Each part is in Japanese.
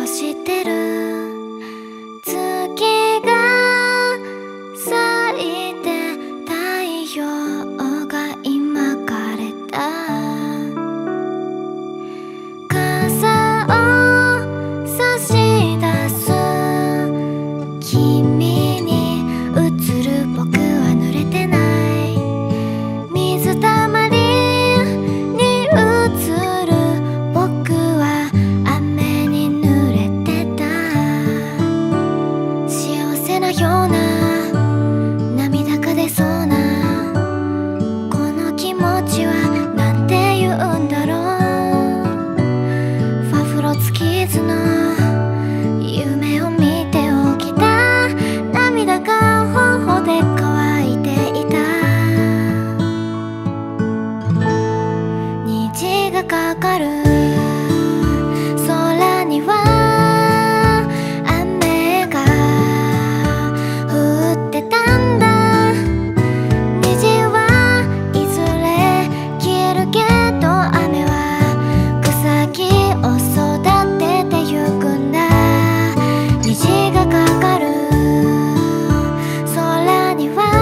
してる月が咲いて太陽が今枯れた傘を差し出す君に映る僕は濡れてない水たまりに映る僕は雨に濡れてた幸せなような涙が出そうなこの気持ちはなんて言うんだろうファフロツキーズの夢を見て起きた涙が頬で乾いていた虹がかかる空には雨が降ってたんだ虹はいずれ消えるけど雨は草木を育ててゆくんだ虹がかかる空には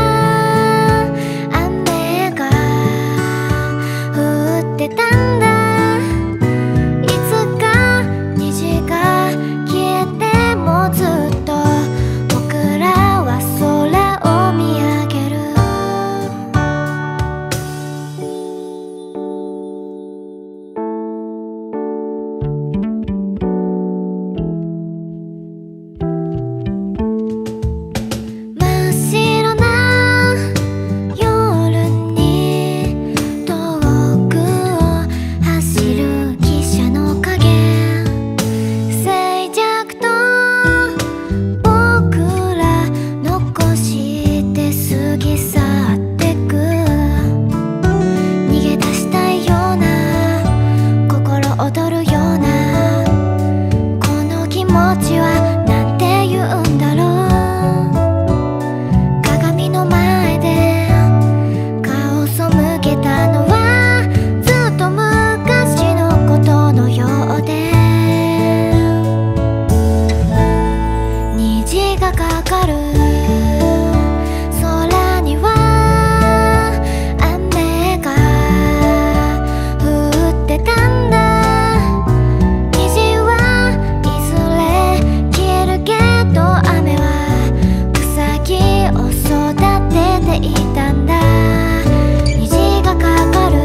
雨が降ってたんだいつか虹が消えてもずっと僕らは空を見上げる真っ白な夜に遠くを走る汽車の影静寂と僕ら残して過ぎ去ってく逃げ出したいような心躍るようなこの気持ちはなんて言うんだろう鏡の前で顔を背けたのはずっと昔のことのようで虹がかかる空には雨が降ってたんだ虹はいずれ消えるけど雨は草木を育てていたんだ虹がかかる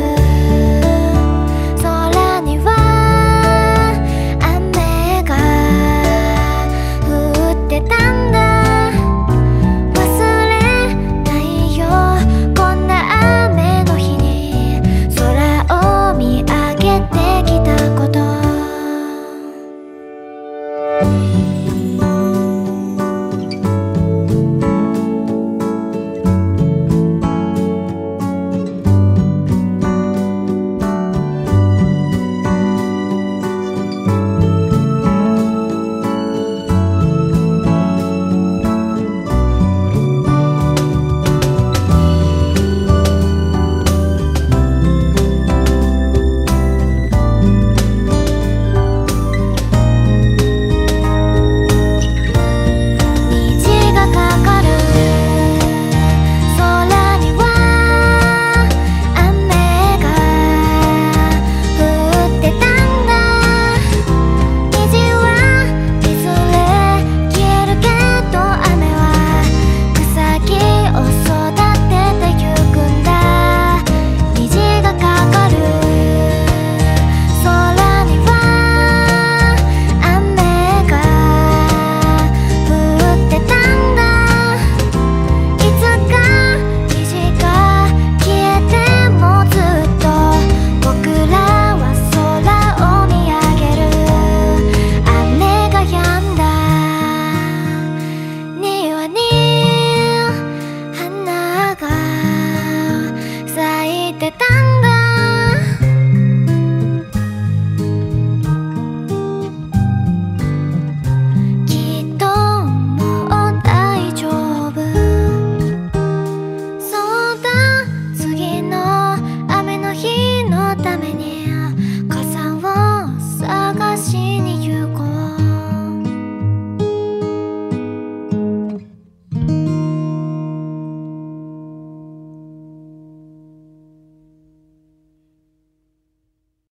空には雨が降ってたんだ忘れないよこんな雨の日に空を見上げてきたこと